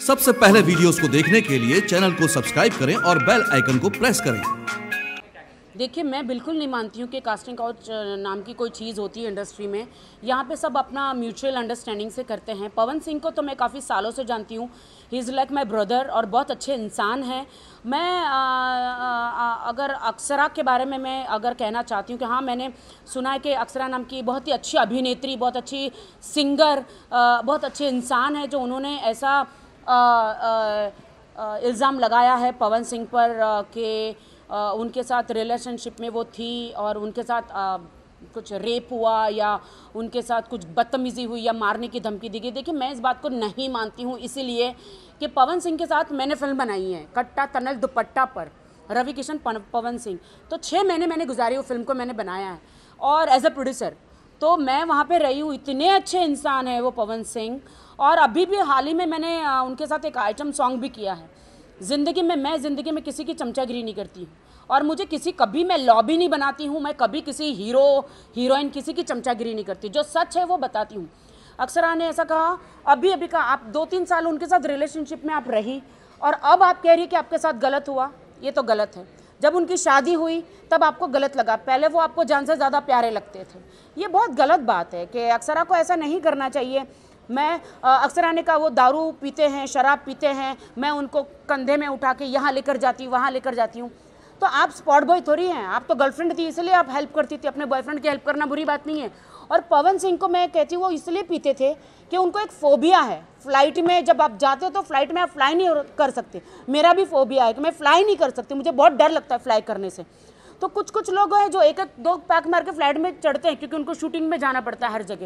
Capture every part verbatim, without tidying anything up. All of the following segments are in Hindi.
सबसे पहले वीडियोस को देखने के लिए चैनल को सब्सक्राइब करें और बेल आइकन को प्रेस करें। देखिए, मैं बिल्कुल नहीं मानती हूँ कि कास्टिंग काउच नाम की कोई चीज़ होती है इंडस्ट्री में। यहाँ पे सब अपना म्यूचुअल अंडरस्टैंडिंग से करते हैं। पवन सिंह को तो मैं काफ़ी सालों से जानती हूँ। He is like my brother और बहुत अच्छे इंसान हैं। मैं आ, आ, अगर अक्षरा के बारे में मैं अगर कहना चाहती हूँ कि हाँ, मैंने सुना है कि अक्षरा नाम की बहुत ही अच्छी अभिनेत्री, बहुत अच्छी सिंगर, आ, बहुत अच्छे इंसान है जो उन्होंने ऐसा इल्ज़ाम लगाया है पवन सिंह पर कि Uh, उनके साथ रिलेशनशिप में वो थी और उनके साथ uh, कुछ रेप हुआ या उनके साथ कुछ बदतमीज़ी हुई या मारने की धमकी दी गई। देखिए, मैं इस बात को नहीं मानती हूँ, इसीलिए कि पवन सिंह के साथ मैंने फिल्म बनाई है कट्टा तनल दुपट्टा पर, रवि किशन पवन सिंह। तो छः महीने मैंने गुजारी वो फिल्म को मैंने बनाया है और एज ए प्रोड्यूसर तो मैं वहाँ पे रही हूँ। इतने अच्छे इंसान है वो पवन सिंह। और अभी भी हाल ही में मैंने उनके साथ एक आइटम सॉन्ग भी किया है। ज़िंदगी में मैं ज़िंदगी में किसी की चमचागिरी नहीं करती हूँ और मुझे किसी कभी मैं लॉबी नहीं बनाती हूँ। मैं कभी किसी हीरो हीरोइन किसी की चमचागिरी नहीं करती। जो सच है वो बताती हूँ। अक्षरा ने ऐसा कहा, अभी अभी कहा, आप दो तीन साल उनके साथ रिलेशनशिप में आप रही और अब आप कह रही कि आपके साथ गलत हुआ। ये तो गलत है। जब उनकी शादी हुई तब आपको गलत लगा, पहले वो आपको जान से ज़्यादा प्यारे लगते थे। ये बहुत गलत बात है कि अक्षरा को ऐसा नहीं करना चाहिए। मैं अक्षरा ने कहा वो दारू पीते हैं, शराब पीते हैं, मैं उनको कंधे में उठा के यहाँ लेकर जाती हूँ, वहाँ लेकर जाती हूँ। तो आप स्पॉट बॉय थोड़ी हैं, आप तो गर्लफ्रेंड थी इसलिए आप हेल्प करती थी। अपने बॉयफ्रेंड की हेल्प करना बुरी बात नहीं है। और पवन सिंह को मैं कहती हूँ वो इसलिए पीते थे कि उनको एक फोबिया है। फ्लाइट में जब आप जाते हो तो फ्लाइट में आप फ्लाई नहीं कर सकते। मेरा भी फोबिया है कि मैं फ्लाई नहीं कर सकती, मुझे बहुत डर लगता है फ्लाई करने से। तो कुछ कुछ लोग हैं जो एक एक दो पैक मार के फ्लाइट में चढ़ते हैं क्योंकि उनको शूटिंग में जाना पड़ता है हर जगह।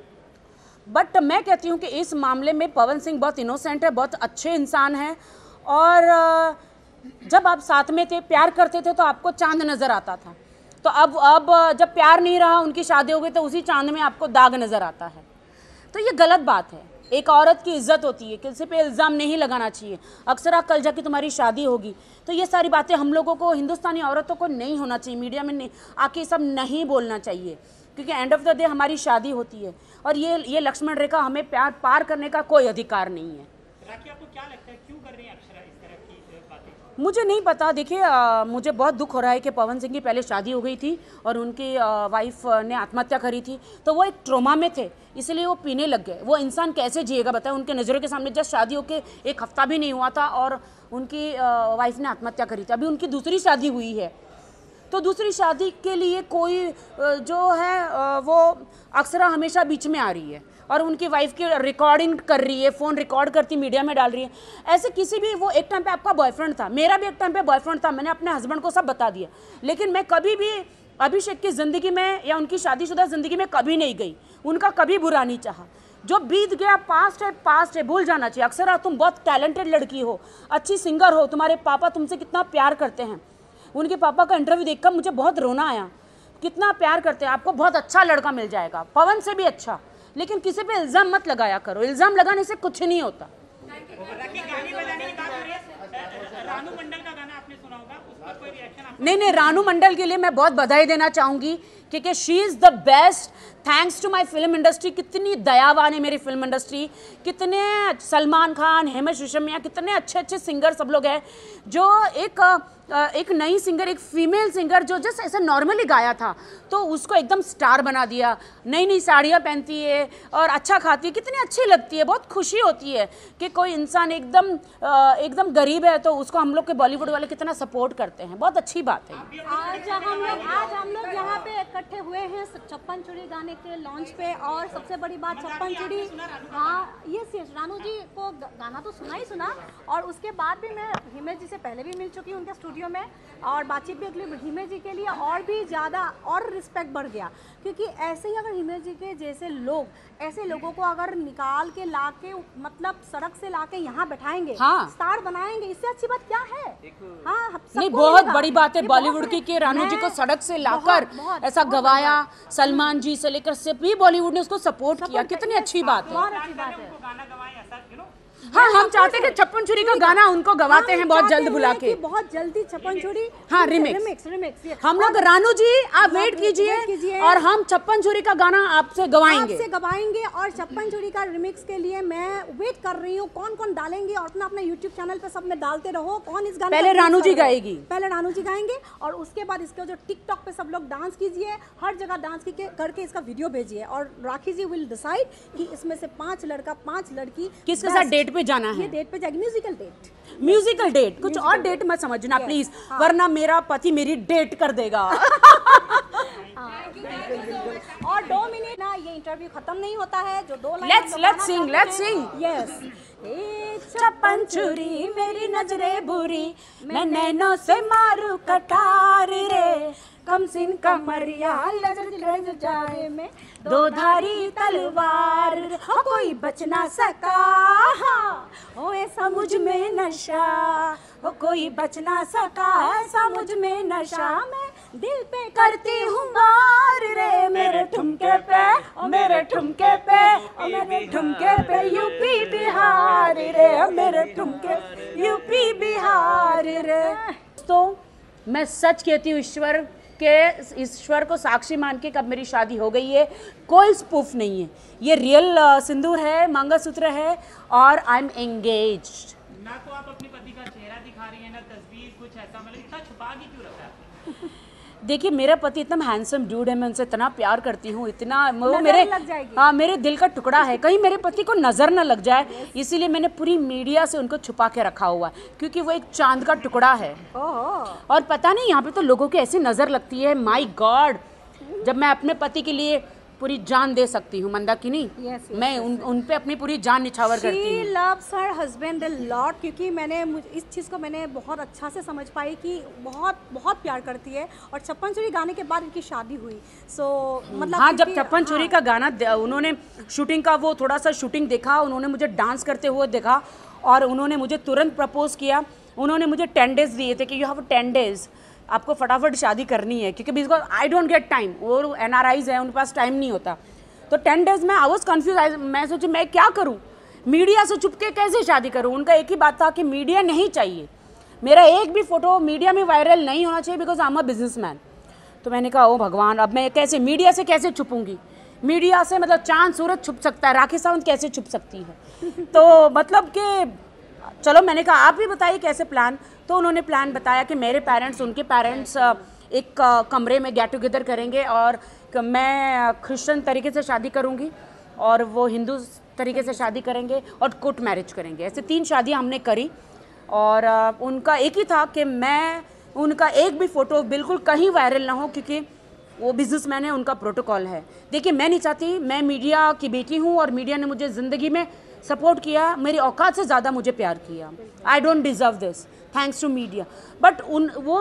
बट मैं कहती हूँ कि इस मामले में पवन सिंह बहुत इनोसेंट है, बहुत अच्छे इंसान हैं। और जब आप साथ में थे, प्यार करते थे तो आपको चांद नज़र आता था। तो अब अब जब प्यार नहीं रहा, उनकी शादी हो गई तो उसी चांद में आपको दाग नज़र आता है। तो ये गलत बात है। एक औरत की इज्जत होती है, किसी पे इल्ज़ाम नहीं लगाना चाहिए। अक्सर कल जाके तुम्हारी शादी होगी तो ये सारी बातें हम लोगों को, हिंदुस्तानी औरतों को नहीं होना चाहिए। मीडिया में नहीं आके सब नहीं बोलना चाहिए क्योंकि एंड ऑफ द डे हमारी शादी होती है और ये ये लक्ष्मण रेखा हमें प्यार पार करने का कोई अधिकार नहीं है। राखी, आपको क्या लगता है क्यों कर रही है अक्षरा इस तरह की बातें? मुझे नहीं पता। देखिए, मुझे बहुत दुख हो रहा है कि पवन सिंह की पहले शादी हो गई थी और उनकी आ, वाइफ ने आत्महत्या करी थी तो वो एक ट्रोमा में थे, इसलिए वो पीने लग गए। वो इंसान कैसे जिएगा बताएं? उनके नज़रों के सामने जस्ट शादी होके एक हफ्ता भी नहीं हुआ था और उनकी वाइफ ने आत्महत्या करी थी। अभी उनकी दूसरी शादी हुई है तो दूसरी शादी के लिए कोई जो है वो अक्षरा हमेशा बीच में आ रही है और उनकी वाइफ की रिकॉर्डिंग कर रही है, फ़ोन रिकॉर्ड करती मीडिया में डाल रही है। ऐसे किसी भी, वो एक टाइम पे आपका बॉयफ्रेंड था, मेरा भी एक टाइम पे बॉयफ्रेंड था, मैंने अपने हस्बैंड को सब बता दिया, लेकिन मैं कभी भी अभिषेक की ज़िंदगी में या उनकी शादीशुदा ज़िंदगी में कभी नहीं गई, उनका कभी बुरा नहीं चाहा। जो बीत गया पास्ट है, पास्ट है, भूल जाना चाहिए। अक्षरा, तुम बहुत टैलेंटेड लड़की हो, अच्छी सिंगर हो, तुम्हारे पापा तुमसे कितना प्यार करते हैं। उनके पापा का इंटरव्यू देखकर मुझे बहुत रोना आया, कितना प्यार करते हैं। आपको बहुत अच्छा लड़का मिल जाएगा, पवन से भी अच्छा, लेकिन किसी पे इल्ज़ाम मत लगाया करो। इल्ज़ाम लगाने से कुछ नहीं होता। रानू मंडल का गाना आपने सुना होगा, उस पर कोई रिएक्शन? नहीं नहीं, रानू मंडल के लिए मैं बहुत बधाई देना चाहूँगी क्योंकि she is the best. Thanks to my film industry. कितनी दयावान है मेरी फिल्म इंडस्ट्री। कितने सलमान खान, हेमंत रेशमिया, कितने अच्छे अच्छे सिंगर सब लोग हैं जो एक एक नई सिंगर, एक फीमेल सिंगर जो जस्ट ऐसे नॉर्मली गाया था तो उसको एकदम स्टार बना दिया। नई नई साड़ियाँ पहनती है और अच्छा खाती है, कितनी अच्छी लगती है। बहुत खुशी होती है कि कोई इंसान एकदम एकदम गरीब है तो उसको हम लोग के बॉलीवुड वाले कितना सपोर्ट करते हैं। बहुत अच्छी बात है। आज हम लोग आज हम लोग यहाँ पे इकट्ठे हुए हैं छप्पन चूड़ी गाने के लॉन्च पे और सबसे बड़ी बात छप्पन चूड़ी, हाँ ये रानू जी को गाना तो सुना ही सुना और उसके बाद भी मैं हिमेश जी से पहले भी मिल चुकी हूँ उनके स्टूडियो में और बातचीत भी अगले हिमेश जी के लिए और भी ज़्यादा और रिस्पेक्ट बढ़ गया क्योंकि ऐसे ही अगर हिमेश जी के जैसे लोग, ऐसे लोगों को अगर निकाल के ला के मतलब सड़क से ला के यहाँ बैठाएंगे, हाँ, स्टार बनाएंगे, इससे अच्छी बात क्या है? हाँ, नहीं, बहुत बड़ी बात है बॉलीवुड की कि रानू जी को सड़क से लाकर ऐसा गवाया। सलमान जी से लेकर सभी बॉलीवुड ने उसको सपोर्ट किया, कितनी अच्छी बात है। हाँ, हम चाहते हैं कि छप्पन छुरी का गाना उनको गवाते हैं बहुत जल्द बुला के, बहुत जल्दी छप्पन छुरी। हाँ, रिमिक्स रिमिक्स रिमिक्स हम लोग। रानू जी आप वेट कीजिए और हम छप्पन छुरी का गाना आपसे गवाएंगे आपसे गवाएंगे और छप्पन छुरी का रिमिक्स के लिए मैं वेट कर रही हूँ कौन कौन डालेंगे, और अपना अपना यूट्यूब चैनल पे सब में डालते रहो कौन इस गाने। पहले रानू जी गाएगी, पहले रानू जी गाएंगे और उसके बाद इसके जो टिकटॉक पे सब लोग डांस कीजिए, हर जगह डांस करके इसका वीडियो भेजिए और राखी जी विल डिसाइड कि इसमें से पांच लड़का पांच लड़की किसके साथ डेट पे जाना है। ये डेट पे जाएगी, म्यूजिकल डेट। म्यूजिकल डेट, कुछ और डेट मत समझना प्लीज, वरना मेरा पति मेरी डेट कर देगा। और दो मिनट ना ये इंटरव्यू खत्म नहीं होता है, जो दो line let's let's sing let's sing yes. छप्पन छुरी मेरी नजरें बुरी, मैं नैनों से मारू कटार रे, कम सिन कमरिया लज जाए में दो धारी तलवार, हो कोई बच ना सका, हो ऐसा मुझ में नशा, हो कोई बच ना सका, ऐसा मुझ में नशा, मैं दिल पे करती हूँ मार रे, मेरे ठुमके पे ओ मेरे ठुमके पे ओ मेरे ठुमके पे यूपी बिहार रे, ओ मेरे ठुमके यूपी बिहार रे। तो मैं सच कहती हूँ ईश्वर के ईश्वर को साक्षी मान के कब मेरी शादी हो गई है, कोई स्पूफ नहीं है, ये रियल सिंदूर है, मंगलसूत्र है और आई एम एंगेज्ड। ना तो आप अपने पति का चेहरा दिखा रही है ना तस्वीर, कुछ ऐसा मतलब इतना छुपा के क्यों रखा है? देखिए मेरा पति इतना हैंडसम ड्यूड है, मैं उनसे इतना प्यार करती हूँ, इतना वो मेरे हाँ मेरे दिल का टुकड़ा है, कहीं मेरे पति को नजर ना लग जाए, इसीलिए मैंने पूरी मीडिया से उनको छुपा के रखा हुआ है, क्योंकि वो एक चांद का टुकड़ा है। और पता नहीं यहाँ पे तो लोगों की ऐसी नजर लगती है, माय गॉड, जब मैं अपने पति के लिए पूरी जान दे सकती हूँ मंदाकिनी, yes, yes, मैं yes, उन उन पे अपनी पूरी जान निछावर करती हूँ। She loves her husband a lot, क्योंकि मैंने इस चीज़ को मैंने बहुत अच्छा से समझ पाई कि बहुत बहुत प्यार करती है, और छप्पन छुरी गाने के बाद इनकी शादी हुई। सो so, मतलब हाँ, जब छप्पन छुरी का गाना उन्होंने शूटिंग का वो थोड़ा सा शूटिंग देखा, उन्होंने मुझे डांस करते हुए देखा और उन्होंने मुझे तुरंत प्रपोज किया। उन्होंने मुझे टेन डेज दिए थे कि यू हैव टेन डेज, आपको फटाफट शादी करनी है, क्योंकि because I don't get time, वो एन आर आईज है, उनके पास टाइम नहीं होता। तो टेन डेज में आई वॉज कन्फ्यूज, मैं सोची मैं क्या करूँ, मीडिया से छुप के कैसे शादी करूँ। उनका एक ही बात था कि मीडिया नहीं चाहिए, मेरा एक भी फोटो मीडिया में वायरल नहीं होना चाहिए, because I am a businessman. तो मैंने कहा ओ भगवान, अब मैं कैसे मीडिया से कैसे छुपूंगी, मीडिया से मतलब चांद सूरज छुप सकता है, राखी सावंत कैसे छुप सकती है। तो मतलब कि चलो मैंने कहा आप भी बताइए कैसे प्लान। तो उन्होंने प्लान बताया कि मेरे पेरेंट्स उनके पेरेंट्स एक कमरे में गेट टुगेदर करेंगे और मैं क्रिश्चियन तरीके से शादी करूंगी और वो हिंदू तरीके से शादी करेंगे और कोर्ट मैरिज करेंगे। ऐसे तीन शादियां हमने करी और उनका एक ही था कि मैं उनका एक भी फ़ोटो बिल्कुल कहीं वायरल ना हो, क्योंकि वो बिजनेसमैन है, उनका प्रोटोकॉल है। देखिए मैं नहीं चाहती, मैं मीडिया की बेटी हूँ और मीडिया ने मुझे ज़िंदगी में सपोर्ट किया, मेरी औकात से ज़्यादा मुझे प्यार किया। I don't deserve this, thanks to media. But उन वो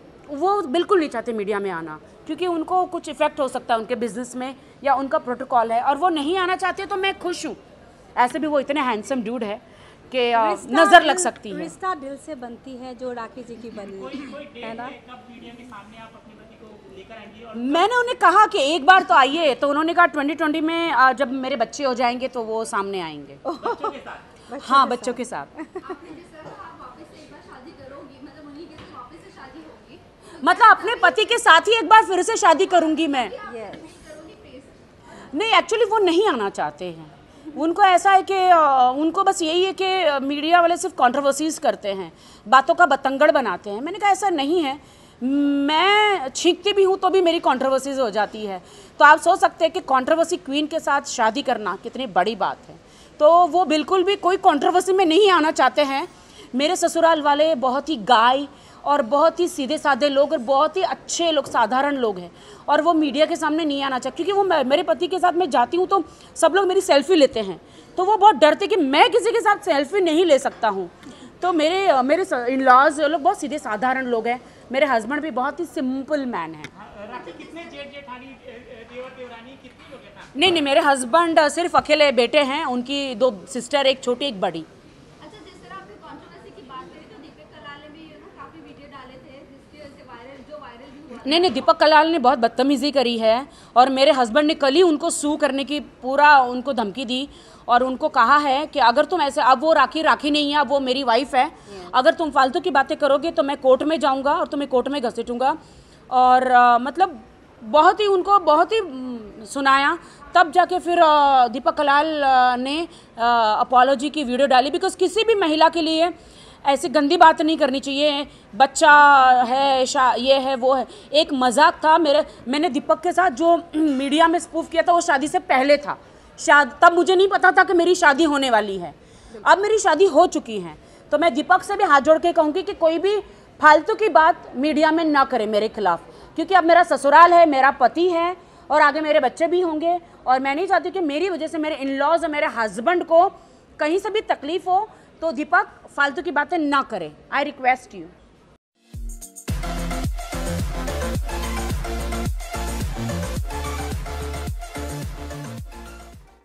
वो बिल्कुल नहीं चाहते मीडिया में आना, क्योंकि उनको कुछ इफेक्ट हो सकता है उनके बिजनेस में, या उनका प्रोटोकॉल है और वो नहीं आना चाहते। तो मैं खुश हूँ, ऐसे भी वो इतने हैंडसम ड्यूड है कि नज़र लग सकती है। रिश्ता दिल से बनती है, जो राखी जी की बनी है ना। मैंने उन्हें कहा कि एक बार तो आइए, तो उन्होंने कहा ट्वेंटी ट्वेंटी में जब मेरे बच्चे हो जाएंगे तो वो सामने आएंगे। बच्चों के साथ? हाँ, बच्चों के साथ। मतलब अपने पति के साथ ही एक बार फिर से शादी करूंगी मैं। नहीं, एक्चुअली वो नहीं आना चाहते हैं, उनको ऐसा है कि उनको बस यही है कि मीडिया वाले सिर्फ कंट्रोवर्सीज करते हैं, बातों का बतंगड़ बनाते हैं। मैंने कहा ऐसा नहीं है, मैं छींकती भी हूँ तो भी मेरी कंट्रोवर्सीज हो जाती है। तो आप सोच सकते हैं कि कंट्रोवर्सी क्वीन के साथ शादी करना कितनी बड़ी बात है। तो वो बिल्कुल भी कोई कंट्रोवर्सी में नहीं आना चाहते हैं। मेरे ससुराल वाले बहुत ही गाय और बहुत ही सीधे साधे लोग और बहुत ही अच्छे लोग, साधारण लोग हैं, और वो मीडिया के सामने नहीं आना चाहते, क्योंकि वो मेरे पति के साथ मैं जाती हूँ तो सब लोग मेरी सेल्फी लेते हैं, तो वो बहुत डरते कि मैं किसी के साथ सेल्फी नहीं ले सकता हूँ। तो मेरे मेरे इन लॉज लोग बहुत सीधे साधारण लोग हैं, मेरे हस्बैंड भी बहुत ही सिंपल मैन है। कितने जेठ जेठानी देवर देवरानी कितने लोग हैं? नहीं नहीं, मेरे हस्बैंड सिर्फ अकेले बेटे हैं, उनकी दो सिस्टर, एक छोटी एक बड़ी। अच्छा, जिस तरह आपने कंट्रोवर्सी की बात करी तो दीपक कलाले में यू नो काफी वीडियो डाले थे जिसकी वजह से वायरल जो वायरल भी हुआ नहीं नहीं, दीपक कलाल ने बहुत बदतमीज़ी करी है और मेरे हस्बैंड ने कल ही उनको सू करने की पूरा उनको धमकी दी और उनको कहा है कि अगर तुम ऐसे, अब वो राखी राखी नहीं है, अब वो मेरी वाइफ है, अगर तुम फालतू की बातें करोगे तो मैं कोर्ट में जाऊंगा और तुम्हें कोर्ट में घसीटूंगा। और आ, मतलब बहुत ही उनको बहुत ही सुनाया, तब जाके फिर आ, दीपक कलाल आ, ने अपॉलोजी की वीडियो डाली। बिकॉज किसी भी महिला के लिए ऐसी गंदी बात नहीं करनी चाहिए, बच्चा है, शा ये है वो है। एक मजाक था मेरे, मैंने दीपक के साथ जो मीडिया में स्पूफ किया था वो शादी से पहले था। शाद तब मुझे नहीं पता था कि मेरी शादी होने वाली है, अब मेरी शादी हो चुकी है। तो मैं दीपक से भी हाथ जोड़ के कहूँगी कि कोई भी फालतू की बात मीडिया में ना करे मेरे खिलाफ, क्योंकि अब मेरा ससुराल है, मेरा पति है और आगे मेरे बच्चे भी होंगे और मैं नहीं चाहती कि मेरी वजह से मेरे इन लॉज और मेरे हस्बैंड को कहीं से भी तकलीफ हो। तो दीपक फालतू की बातें ना करे। I request you.